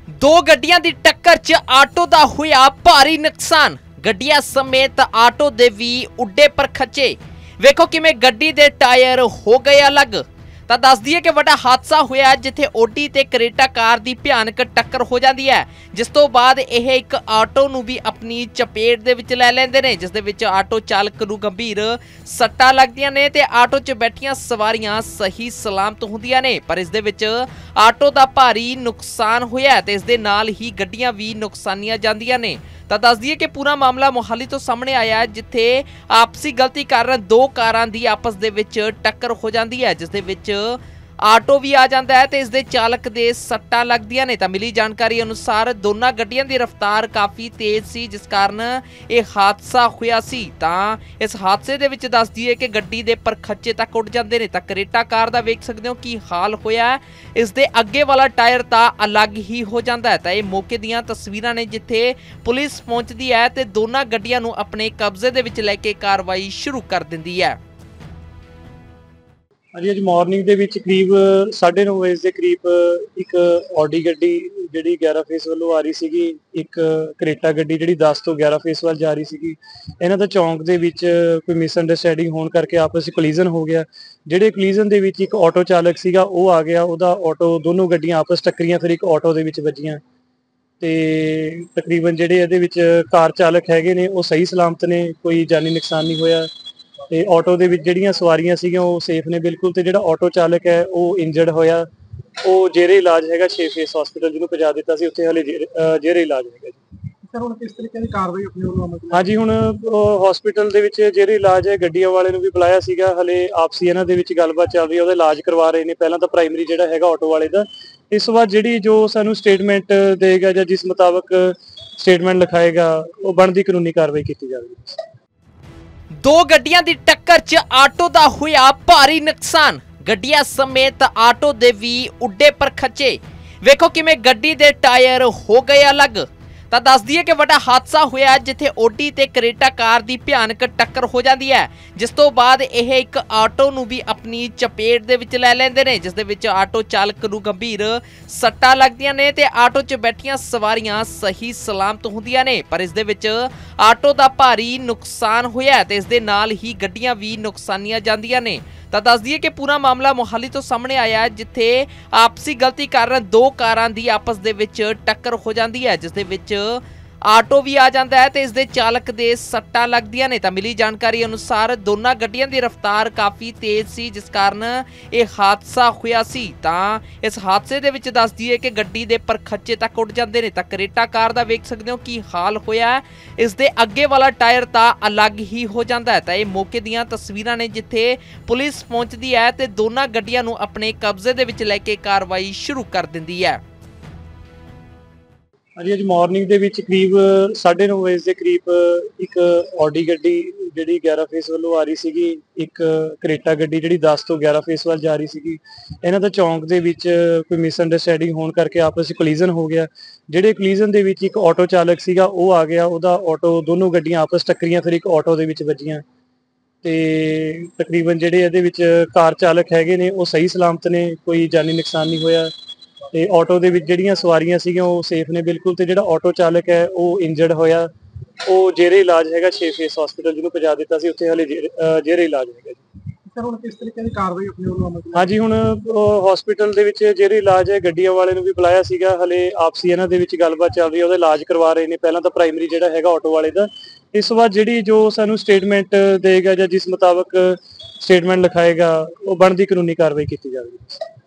दो गड्डियां दी टक्कर च आटो दा होया भारी नुकसान। गड्डियां समेत आटो दे भी उड्डे पर खचे। वेखो किवें गड्डी दे टायर हो गए अलग। ਤਾਂ ਦੱਸ ਦਈਏ ਕਿ ਵੱਡਾ ਹਾਦਸਾ ਹੋਇਆ ਜਿੱਥੇ ਓਡੀ ਤੇ ਕਰੇਟਾ ਕਾਰ ਦੀ ਭਿਆਨਕ ਟੱਕਰ ਹੋ ਜਾਂਦੀ ਹੈ, ਜਿਸ ਤੋਂ ਬਾਅਦ ਇਹ ਇੱਕ ਆਟੋ ਨੂੰ ਵੀ ਆਪਣੀ ਚਪੇਟ ਦੇ ਵਿੱਚ ਲੈ ਲੈਂਦੇ ਨੇ, ਜਿਸ ਦੇ ਵਿੱਚ ਆਟੋ ਚਾਲਕ ਨੂੰ ਗੰਭੀਰ ਸੱਟਾਂ ਲੱਗਦੀਆਂ ਨੇ ਤੇ ਆਟੋ 'ਚ ਬੈਠੀਆਂ ਸਵਾਰੀਆਂ ਸਹੀ ਸਲਾਮਤ ਹੁੰਦੀਆਂ ਨੇ। ਪਰ ਇਸ ਦੇ ਵਿੱਚ ਆਟੋ ਦਾ ਭਾਰੀ ਨੁਕਸਾਨ ਹੋਇਆ ਤੇ ਇਸ ਦੇ ਨਾਲ ਹੀ ਗੱਡੀਆਂ ਵੀ ਨੁਕਸਾਨੀਆਂ ਜਾਂਦੀਆਂ ਨੇ। ਤਾਂ ਦੱਸ ਦਈਏ ਕਿ ਪੂਰਾ ਮਾਮਲਾ ਮੋਹਾਲੀ ਤੋਂ ਸਾਹਮਣੇ ਆਇਆ, ਜਿੱਥੇ ਆਪਸੀ ਗਲਤੀ ਕਾਰਨ ਦੋ ਕਾਰਾਂ ਦੀ ਆਪਸ ਦੇ ਵਿੱਚ ਟੱਕਰ ਹੋ ਜਾਂਦੀ ਹੈ, ਜਿਸ ਦੇ ਵਿੱਚ ਆਟੋ ਵੀ ਆ ਜਾਂਦਾ ਹੈ ਤੇ ਇਸ ਦੇ ਚਾਲਕ ਦੇ ਸੱਟਾਂ ਲੱਗਦੀਆਂ ਨੇ। ਤਾਂ ਮਿਲੀ ਜਾਣਕਾਰੀ ਅਨੁਸਾਰ ਦੋਨਾਂ ਗੱਡੀਆਂ ਦੀ ਰਫ਼ਤਾਰ ਕਾਫੀ ਤੇਜ਼ ਸੀ, ਜਿਸ ਕਾਰਨ ਇਹ ਹਾਦਸਾ ਹੋਇਆ ਸੀ। ਤਾਂ ਇਸ ਹਾਦਸੇ ਦੇ ਵਿੱਚ ਦੱਸ ਦਈਏ ਕਿ ਗੱਡੀ ਦੇ ਪਰਖੱਚੇ ਤੱਕ ਉੱਡ ਜਾਂਦੇ ਨੇ। ਤਾਂ ਕਰੇਟਾ ਕਾਰ ਦਾ ਵੇਖ ਸਕਦੇ ਹੋ ਕੀ ਹਾਲ ਹੋਇਆ, ਇਸ ਦੇ ਅੱਗੇ ਵਾਲਾ ਟਾਇਰ ਤਾਂ ਅਲੱਗ ਹੀ ਹੋ ਜਾਂਦਾ ਹੈ। ਤਾਂ ਇਹ ਮੌਕੇ ਦੀਆਂ ਤਸਵੀਰਾਂ ਨੇ ਜਿੱਥੇ ਪੁਲਿਸ ਪਹੁੰਚਦੀ ਹੈ ਤੇ ਦੋਨਾਂ ਗੱਡੀਆਂ ਨੂੰ ਆਪਣੇ ਕਬਜ਼ੇ ਦੇ ਵਿੱਚ ਲੈ ਕੇ ਕਾਰਵਾਈ ਸ਼ੁਰੂ ਕਰ ਦਿੰਦੀ ਹੈ। ਅੱਜ ਮਾਰਨਿੰਗ ਦੇ ਵਿੱਚ ਕਰੀਬ 9:30 ਵਜੇ ਦੇ ਕਰੀਬ ਇੱਕ ਆਡੀ ਗੱਡੀ ਜਿਹੜੀ 11 ਫੇਸ ਵੱਲੋਂ ਆ ਰਹੀ ਸੀਗੀ, ਇੱਕ ਕਰੇਟਾ ਗੱਡੀ ਜਿਹੜੀ 10 ਤੋਂ 11 ਫੇਸ ਵੱਲ ਜਾ ਰਹੀ ਸੀਗੀ। ਇਹਨਾਂ ਦਾ ਚੌਂਕ ਦੇ ਵਿੱਚ ਕੋਈ ਮਿਸਅੰਡਰਸਟੈਂਡਿੰਗ ਹੋਣ ਕਰਕੇ ਆਪਸ ਵਿੱਚ ਕੋਲੀਜ਼ਨ ਹੋ ਗਿਆ। ਜਿਹੜੇ ਕੋਲੀਜ਼ਨ ਦੇ ਵਿੱਚ ਇੱਕ ਆਟੋ ਚਾਲਕ ਸੀਗਾ ਉਹ ਆ ਗਿਆ, ਉਹਦਾ ਆਟੋ ਦੋਨੋਂ ਗੱਡੀਆਂ ਆਪਸ ਟੱਕਰੀਆਂ, ਫਿਰ ਇੱਕ ਆਟੋ ਦੇ ਵਿੱਚ ਵੱਜੀਆਂ ਤੇ ਤਕਰੀਬਨ ਜਿਹੜੇ ਇਹਦੇ ਵਿੱਚ ਕਾਰ ਚਾਲਕ ਹੈਗੇ ਨੇ ਉਹ ਸਹੀ ਸਲਾਮਤ ਨੇ, ਕੋਈ ਜਾਨੀ ਨੁਕਸਾਨ ਨਹੀਂ ਹੋਇਆ ਤੇ ਆਟੋ ਦੇ ਵਿੱਚ ਜਿਹੜੀਆਂ ਸਵਾਰੀਆਂ ਸੀਗੀਆਂ ਉਹ ਸੇਫ ਨੇ ਬਿਲਕੁਲ। ਤੇ ਜਿਹੜਾ ਆਟੋ ਚਾਲਕ ਹੈ ਉਹ ਇੰਜਰਡ ਹੋਇਆ, ਉਹ ਜੇਰੇ ਇਲਾਜ ਹੈਗਾ 6 ਫੇਸ ਹਸਪੀਟਲ ਜਿਹਨੂੰ ਪਹੁੰਚਾ ਦਿੱਤਾ ਸੀ, ਉੱਥੇ ਹਲੇ ਜੇਰੇ ਇਲਾਜ ਹੈਗਾ ਜੀ। ਸਰ ਹੁਣ ਕਿਸ ਤਰੀਕੇ ਦੀ ਕਾਰਵਾਈ ਆਪਣੇ ਵੱਲੋਂ ਅਮਲ ਵਿੱਚ? ਹਾਂਜੀ, ਹੁਣ ਹਸਪੀਟਲ ਦੇ ਵਿੱਚ ਜੇਰੇ ਇਲਾਜ ਹੈ। ਗੱਡੀਆਂ ਵਾਲੇ ਨੂੰ ਵੀ ਬੁਲਾਇਆ ਸੀਗਾ, ਹਲੇ ਆਪਸੀ ਇਹਨਾਂ ਦੇ ਵਿੱਚ ਗੱਲਬਾਤ ਚੱਲ ਰਹੀ ਹੈ, ਉਹਦਾ ਇਲਾਜ ਕਰਵਾ ਰਹੇ ਨੇ। ਪਹਿਲਾਂ ਤਾਂ ਪ੍ਰਾਇਮਰੀ ਜਿਹੜਾ ਹੈਗਾ ਆਟੋ ਵਾਲੇ ਦਾ, ਇਸ ਤੋਂ ਬਾਅਦ ਜਿਹੜੀ ਜੋ ਸਾਨੂੰ ਸਟੇਟਮੈਂਟ ਦੇਗਾ ਜਾਂ ਜਿਸ ਮੁਤਾਬਕ ਸਟੇਟਮੈਂਟ ਲਿਖਾਏਗਾ ਉਹ ਬਣਦੀ ਕਾਨੂੰਨੀ ਕਾਰਵਾਈ ਕੀਤੀ ਜਾਵੇਗੀ। दो गड्डियां दी टक्कर च आटो दा होया भारी नुकसान। गड्डियां समेत आटो दे भी उड्डे पर खचे। वेखो किवें गड्डी दे टायर हो गए अलग। ਤਾਂ ਦੱਸ ਦਈਏ ਕਿ ਵੱਡਾ ਹਾਦਸਾ ਹੋਇਆ ਜਿੱਥੇ ਓਡੀ ਤੇ ਕਰੇਟਾ ਕਾਰ ਦੀ ਭਿਆਨਕ ਟੱਕਰ ਹੋ ਜਾਂਦੀ ਹੈ, ਜਿਸ ਤੋਂ ਬਾਅਦ ਇਹ ਇੱਕ ਆਟੋ ਨੂੰ ਵੀ ਆਪਣੀ ਚਪੇਟ ਦੇ ਵਿੱਚ ਲੈ ਲੈਂਦੇ ਨੇ, ਜਿਸ ਦੇ ਵਿੱਚ ਆਟੋ ਚਾਲਕ ਨੂੰ ਗੰਭੀਰ ਸੱਟਾਂ ਲੱਗਦੀਆਂ ਨੇ ਤੇ ਆਟੋ 'ਚ ਬੈਠੀਆਂ ਸਵਾਰੀਆਂ ਸਹੀ ਸਲਾਮਤ ਹੁੰਦੀਆਂ ਨੇ। ਪਰ ਇਸ ਦੇ ਵਿੱਚ ਆਟੋ ਦਾ ਭਾਰੀ ਨੁਕਸਾਨ ਹੋਇਆ ਤੇ ਇਸ ਦੇ ਨਾਲ ਹੀ ਗੱਡੀਆਂ ਵੀ ਨੁਕਸਾਨੀਆਂ ਜਾਂਦੀਆਂ ਨੇ। ਤਾਂ ਦੱਸ ਦਈਏ ਕਿ ਪੂਰਾ ਮਾਮਲਾ ਮੋਹਾਲੀ ਤੋਂ ਸਾਹਮਣੇ ਆਇਆ, ਜਿੱਥੇ ਆਪਸੀ ਗਲਤੀ ਕਾਰਨ ਦੋ ਕਾਰਾਂ ਦੀ ਆਪਸ ਦੇ ਵਿੱਚ ਟੱਕਰ ਹੋ ਜਾਂਦੀ ਹੈ, ਜਿਸ ਦੇ ਵਿੱਚ ਆਟੋ ਵੀ ਆ ਜਾਂਦਾ ਹੈ ਤੇ ਇਸ ਦੇ ਚਾਲਕ ਦੇ ਸੱਟਾਂ ਲੱਗਦੀਆਂ ਨੇ। ਤਾਂ ਮਿਲੀ ਜਾਣਕਾਰੀ ਅਨੁਸਾਰ ਦੋਨਾਂ ਗੱਡੀਆਂ ਦੀ ਰਫ਼ਤਾਰ ਕਾਫੀ ਤੇਜ਼ ਸੀ, ਜਿਸ ਕਾਰਨ ਇਹ ਹਾਦਸਾ ਹੋਇਆ ਸੀ। ਤਾਂ ਇਸ ਹਾਦਸੇ ਦੇ ਵਿੱਚ ਦੱਸ ਦਈਏ ਕਿ ਗੱਡੀ ਦੇ ਪਰਖੱਚੇ ਤੱਕ ਉੱਡ ਜਾਂਦੇ ਨੇ। ਤਾਂ ਕਰੇਟਾ ਕਾਰ ਦਾ ਵੇਖ ਸਕਦੇ ਹੋ ਕੀ ਹਾਲ ਹੋਇਆ, ਇਸ ਦੇ ਅੱਗੇ ਵਾਲਾ ਟਾਇਰ ਤਾਂ ਅਲੱਗ ਹੀ ਹੋ ਜਾਂਦਾ ਹੈ। ਤਾਂ ਇਹ ਮੌਕੇ ਦੀਆਂ ਤਸਵੀਰਾਂ ਨੇ ਜਿੱਥੇ ਪੁਲਿਸ ਪਹੁੰਚਦੀ ਹੈ ਤੇ ਦੋਨਾਂ ਗੱਡੀਆਂ ਨੂੰ ਆਪਣੇ ਕਬਜ਼ੇ ਦੇ ਵਿੱਚ ਲੈ ਕੇ ਕਾਰਵਾਈ ਸ਼ੁਰੂ ਕਰ ਦਿੰਦੀ ਹੈ। ਅੱਜ ਮਾਰਨਿੰਗ ਦੇ ਵਿੱਚ ਕਰੀਬ 9:30 ਵਜੇ ਦੇ ਕਰੀਬ ਇੱਕ ਆਡੀ ਗੱਡੀ ਜਿਹੜੀ 11 ਫੇਸ ਵੱਲੋਂ ਆ ਰਹੀ ਸੀਗੀ, ਇੱਕ ਕਰੇਟਾ ਗੱਡੀ ਜਿਹੜੀ 10 ਤੋਂ 11 ਫੇਸ ਵੱਲ ਜਾ ਰਹੀ ਸੀਗੀ। ਇਹਨਾਂ ਦਾ ਚੌਂਕ ਦੇ ਵਿੱਚ ਕੋਈ ਮਿਸਅੰਡਰਸਟੈਂਡਿੰਗ ਹੋਣ ਕਰਕੇ ਆਪਸ ਵਿੱਚ ਕੋਲੀਜ਼ਨ ਹੋ ਗਿਆ। ਜਿਹੜੇ ਕੋਲੀਜ਼ਨ ਦੇ ਵਿੱਚ ਇੱਕ ਆਟੋ ਚਾਲਕ ਸੀਗਾ ਉਹ ਆ ਗਿਆ, ਉਹਦਾ ਆਟੋ ਦੋਨੋਂ ਗੱਡੀਆਂ ਆਪਸ ਟੱਕਰੀਆਂ, ਫਿਰ ਇੱਕ ਆਟੋ ਦੇ ਵਿੱਚ ਵੱਜੀਆਂ ਤੇ ਤਕਰੀਬਨ ਜਿਹੜੇ ਇਹਦੇ ਵਿੱਚ ਕਾਰ ਚਾਲਕ ਹੈਗੇ ਨੇ ਉਹ ਸਹੀ ਸਲਾਮਤ ਨੇ, ਕੋਈ ਜਾਨੀ ਨੁਕਸਾਨ ਨਹੀਂ ਹੋਇਆ ਤੇ ਆਟੋ ਦੇ ਵਿੱਚ ਜਿਹੜੀਆਂ ਸਵਾਰੀਆਂ ਸੀਗੀਆਂ ਉਹ ਸੇਫ ਨੇ ਬਿਲਕੁਲ। ਤੇ ਜਿਹੜਾ ਆਟੋ ਚਾਲਕ ਹੈ ਉਹ ਇੰਜਰਡ ਹੋਇਆ, ਉਹ ਜੇਰੇ ਇਲਾਜ ਹੈਗਾ 6 ਫੇਸ ਹਸਪੀਟਲ ਜਿਹਨੂੰ ਪਹੁੰਚਾ ਦਿੱਤਾ ਸੀ, ਉੱਥੇ ਹਲੇ ਜੇਰੇ ਇਲਾਜ ਹੈਗਾ ਜੀ। ਸਰ ਹੁਣ ਕਿਸ ਤਰੀਕੇ ਦੀ ਕਾਰਵਾਈ ਆਪਣੇ ਵੱਲੋਂ ਅਮਲ ਵਿੱਚ? ਹਾਂਜੀ, ਹੁਣ ਹਸਪੀਟਲ ਦੇ ਵਿੱਚ ਜੇਰੇ ਇਲਾਜ ਹੈ। ਗੱਡੀਆਂ ਵਾਲੇ ਨੂੰ ਵੀ ਬੁਲਾਇਆ ਸੀਗਾ, ਹਲੇ ਆਪਸੀ ਇਹਨਾਂ ਦੇ ਵਿੱਚ ਗੱਲਬਾਤ ਚੱਲ ਰਹੀ ਹੈ, ਉਹਦਾ ਇਲਾਜ ਕਰਵਾ ਰਹੇ ਨੇ। ਪਹਿਲਾਂ ਤਾਂ ਪ੍ਰਾਇਮਰੀ ਜਿਹੜਾ ਹੈਗਾ ਆਟੋ ਵਾਲੇ ਦਾ, ਇਸ ਤੋਂ ਬਾਅਦ ਜਿਹੜੀ ਜੋ ਸਾਨੂੰ ਸਟੇਟਮੈਂਟ ਦੇਗਾ ਜਾਂ ਜਿਸ ਮੁਤਾਬਕ ਸਟੇਟਮੈਂਟ ਲਿਖਾਏਗਾ ਉਹ ਬਣਦੀ ਕਾਨੂੰਨੀ ਕਾਰਵਾਈ ਕੀਤੀ ਜਾਵੇਗੀ।